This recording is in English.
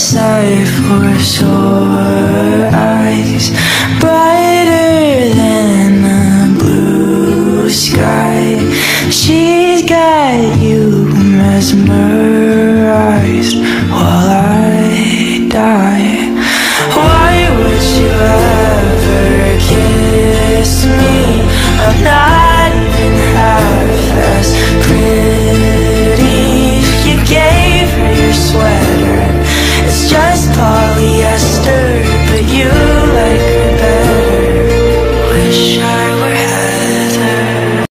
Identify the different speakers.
Speaker 1: sight for sore eyes, brighter than the blue sky. She's got you mesmerized.